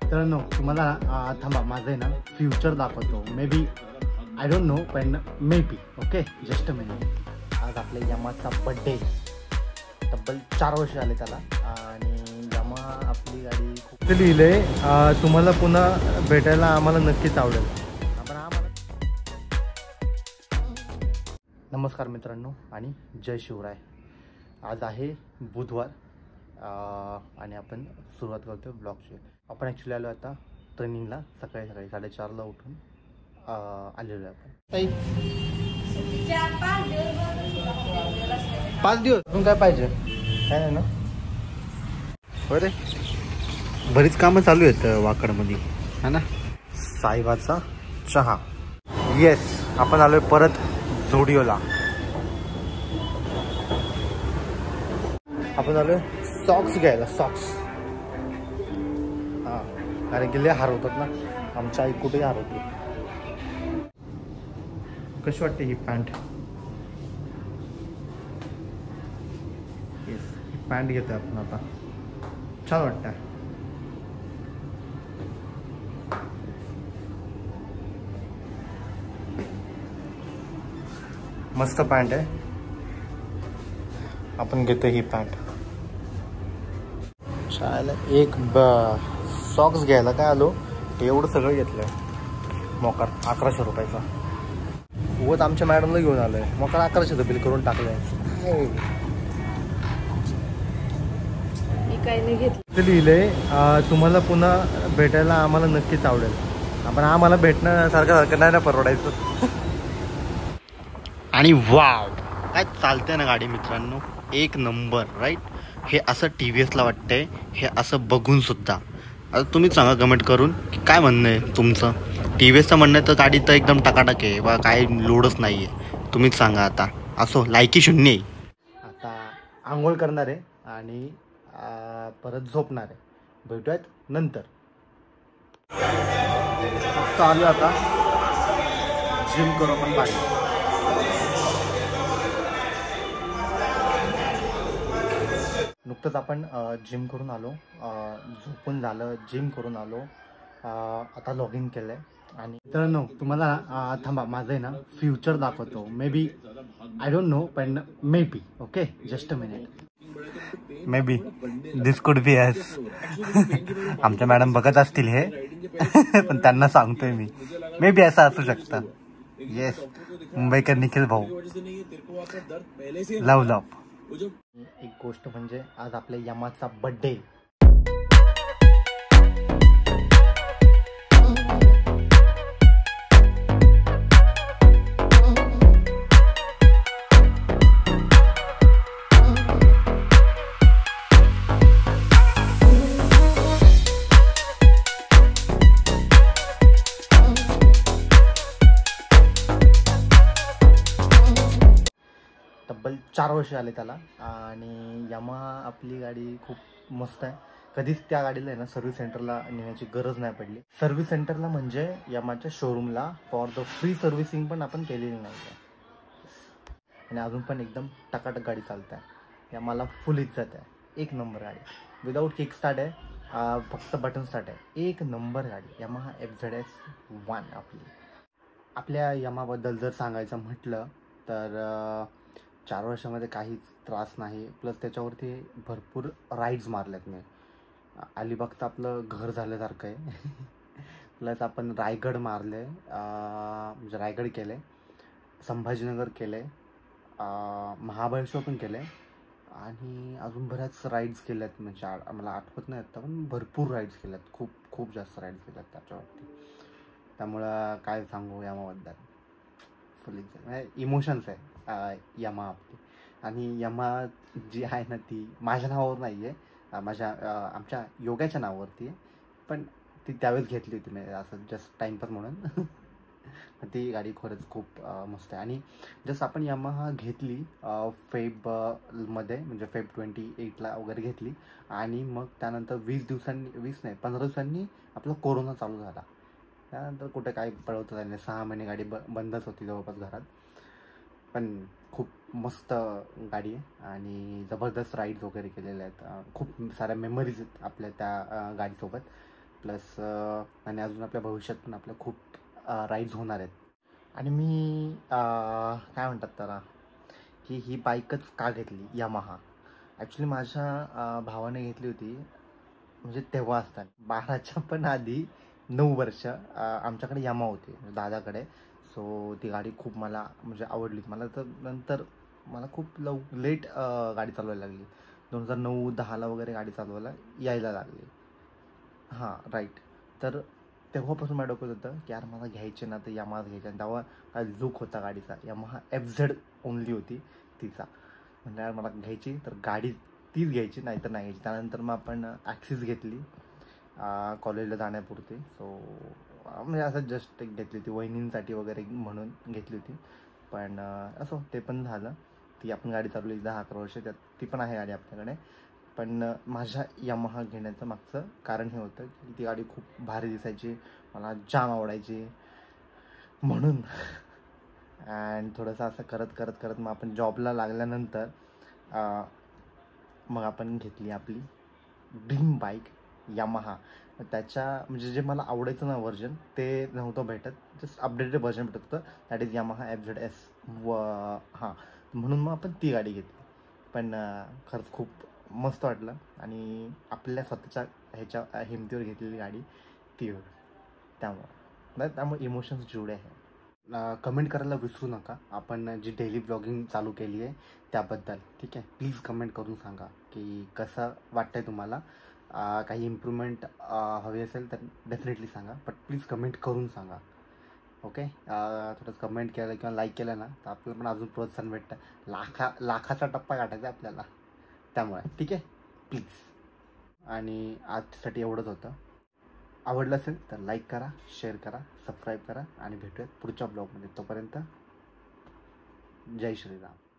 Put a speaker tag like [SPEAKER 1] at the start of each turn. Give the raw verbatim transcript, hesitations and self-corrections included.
[SPEAKER 1] मित्रांनो तुम्हाला अ, थांबा माझं आहे ना फ्युचर दाखवतो. May be I don't know पण may be okay just a minute. आज आपल्या यमाचा बड्डे, तब्बल चार वर्ष आले त्याला. आणि यमा आपली गाडी खूप लिहिले. तुम्हाला पुन्हा भेटायला आम्हाला नक्कीच आवडेल. आपण आम्हाला नमस्कार मित्रांनो आणि जय शिवराय. आज आहे बुधवार आणि आपण सुरुवात करतो ब्लॉगची. आपण ॲक्च्युली आलो आता ट्रेनिंगला. सकाळी सकाळी साडेचारला उठून आलेलो आहे आपण. पाच दिवस अजून काय पाहिजे काय नाही ना. बरे बरीच कामं चालू आहेत वाकडमध्ये है ना. साहेबाचा चहा. येस आपण आलोय परत झोडिओला. आपण आलोय सॉक्स घ्यायला. सॉक्स हां कारण की लय हरवतात ना. आमच्या आई कुठेही हरवते. कशी वाटते ही पॅन्ट. येस ही पॅन्ट घेतोय आपण आता. छान वाटतं. मस्त पॅन्ट आहे. आपण घेतो ही पॅन्ट. चालेल. एक ब सॉक्स घ्यायला काय आलो एवढं सगळं घेतलंय. मोकार अकराशे रुपयाचा. उगत आमच्या मॅडमला घेऊन आलोय. मोकार अकराशेचं बिल करून टाकलंय.
[SPEAKER 2] काय नाही घेतलं.
[SPEAKER 1] लिहिलंय तुम्हाला पुन्हा भेटायला आम्हाला नक्कीच आवडेल. आपण आम्हाला भेटणं सारखं सारखं नाही ना परवडायचं. आणि वाव काय चालतंय ना गाडी मित्रांनो. एक नंबर राईट. हे असं टी व्ही एसला वाटतंय. हे असं बघून सुद्धा. आता तुम्हीच सांगा कमेंट करून की काय म्हणणं आहे तुमचं. टी व्ही एसचं म्हणणं आहे तर गाडी तर एकदम टकाटक आहे बा. काय लोडच नाही आहे. तुम्हीच सांगा आता. असो लायकी शून्य आहे. आता आंघोळ करणार आहे आणि परत झोपणार आहे. भेटूयात नंतर. फक्त आलो आता जिम करू आपण बाहेर. नुकतंच आपण जिम करून आलो. झोपून झालं. जिम करून आलो. आता लॉग इन केलं आहे. आणि मित्रांनो तुम्हाला थांबा माझं आहे ना फ्युचर दाखवतो. May be I don't know पण may be okay just a minute. May be this could be S. आमच्या मॅडम बघत असतील हे पण त्यांना सांगतोय मी. मे बी असं असू शकतं. येस मुंबईकर निखिल भाऊ लव लव. एक गोष्ट म्हणजे आज आपल्या यमाचा बड्डे. तब्बल चार वर्ष आले त्याला. आणि यामा आपली गाडी खूप मस्त आहे. कधीच त्या गाडीला आहे ना सर्व्हिस सेंटरला नेण्याची गरज नाही पडली. सर्व्हिस सेंटरला म्हणजे यामाच्या शोरूमला फॉर द फ्री सर्व्हिसिंग पण आपण केलेली नाही. आणि अजून पण एकदम टकाटक गाडी चालत आहे. यामाला फुल इज्जत आहे. एक नंबर गाडी. विदाऊट किक स्टार्ट आहे. फक्त बटन स्टार्ट आहे. एक नंबर गाडी. Yamaha F Z S one आपली. आपल्या यामाबद्दल जर सांगायचं म्हटलं तर चार वर्षामध्ये काहीच त्रास नाही. प्लस त्याच्यावरती भरपूर राईड्स मारल्यात मी. अलिबाग तर आपलं घर झाल्यासारखं आहे. प्लस आपण रायगड मारले. म्हणजे रायगड केले. संभाजीनगर केले. महाबळेश्वर पण केले. आणि अजून बऱ्याच राईड्स केल्यात. म्हणजे मला आठवत नाही आता पण भरपूर राईड्स केल्यात. खूप खूप जास्त राईड्स केल्यात त्याच्यावरती. त्यामुळं काय सांगू यामाबद्दल. फुल म्हणजे इमोशन्स आहे यमा आपली. आणि यमा जी आहे ना ती माझ्या नावावर नाही आहे. माझ्या आमच्या योगाच्या नावावरती आहे. पण ती त्यावेळेस घेतली होती मी असं जस्ट टाईमपास म्हणून. ती गाडी खरंच खूप मस्त आहे. आणि जसं आपण यमाहा घेतली फेबमध्ये म्हणजे फेब ट्वेंटी एटला वगैरे घेतली. आणि मग त्यानंतर वीस दिवसांनी वीस नाही पंधरा दिवसांनी आपला कोरोना चालू झाला. त्यानंतर कुठे काय पळवता झालं नाही. सहा महिने गाडी ब बंदच होती जवळपास घरात. पण खूप मस्त गाडी आहे आणि जबरदस्त राईड्स वगैरे केलेल्या आहेत. खूप साऱ्या मेमरीज आहेत आपल्या त्या गाडीसोबत.
[SPEAKER 2] प्लस आणि अजून आपल्या भविष्यात पण आपल्या खूप राईड्स होणार आहेत.
[SPEAKER 1] आणि मी अं, काय म्हणतात त्याला की ही बाईकच का घेतली यामाहा. ॲक्च्युली माझ्या अं, भावाने घेतली होती, म्हणजे तेव्हा असताना बाराच्या पण आधी नऊ वर्ष अं, आमच्याकडे यामा होती दादाकडे. सो ती गाडी खूप मला म्हणजे आवडली होती मला. तर नंतर मला खूप लव लेट गाडी चालवायला लागली. दोन हजार नऊ दहाला वगैरे गाडी चालवायला यायला लागली. हां राईट. तर तेव्हापासून माझ्या डोक्यात होतं की यार मला घ्यायचे ना तर यामाहाच घ्यायचे. आणि तेव्हा काय लुक होता गाडीचा, यामाहा एफ झेड ओनली होती तिचा. म्हणजे यार मला घ्यायची तर गाडी तीच घ्यायची, नाही तर नाही घ्यायची. त्यानंतर मग आपण ॲक्सिस घेतली कॉलेजला जाण्यापुरती. सो म्हणजे असं जस्ट एक घेतली होती वहिनींसाठी वगैरे म्हणून घेतली होती. पण असो ते पण झालं. ती आपण गाडी चालवली दहा अकरा वर्ष, त्यात ती पण आहे गाडी आपल्याकडे. पण माझ्या यामाहा घेण्याचं मागचं कारण हे होतं की ती गाडी खूप भारी दिसायची, मला जाम आवडायची म्हणून. अँड थोडंसं असं करत करत करत मग आपण जॉबला लागल्यानंतर मग आपण घेतली आपली ड्रीम बाईक यामाहा. त्याच्या म्हणजे जे मला आवडायचं ना व्हर्जन ते नव्हतं भेटत, जस्ट अपडेटेड व्हर्जन भेटत होतं, that is Yamaha F Z S व हां. म्हणून मग आपण ती गाडी घेतली. पण खरंच खूप मस्त वाटलं आणि आपल्या स्वतःच्या ह्याच्या हिमतीवर घेतलेली गाडी ती होती. त्यामुळं त्यामुळे इमोशन्स जुळे आहे.
[SPEAKER 2] कमेंट करायला विसरू नका आपण जी डेली ब्लॉगिंग चालू केली आहे त्याबद्दल. ठीक आहे, प्लीज कमेंट करून सांगा की कसं वाटतंय तुम्हाला. काही इम्प्रूव्हमेंट हवी असेल तर डेफिनेटली सांगा, बट प्लीज कमेंट करून सांगा. ओके, थोडंसं कमेंट केलं किंवा लाईक केलं ना तर आपल्याला पण अजून प्रोत्साहन भेटतं. लाखा लाखाचा टप्पा गाठायचा आहे आपल्याला, त्यामुळे ठीक आहे प्लीज. आणि आजसाठी एवढंच होतं. आवडलं असेल तर लाईक करा, शेअर करा, सबस्क्राईब करा आणि भेटूयात पुढच्या ब्लॉगमध्ये. तोपर्यंत जय श्रीराम.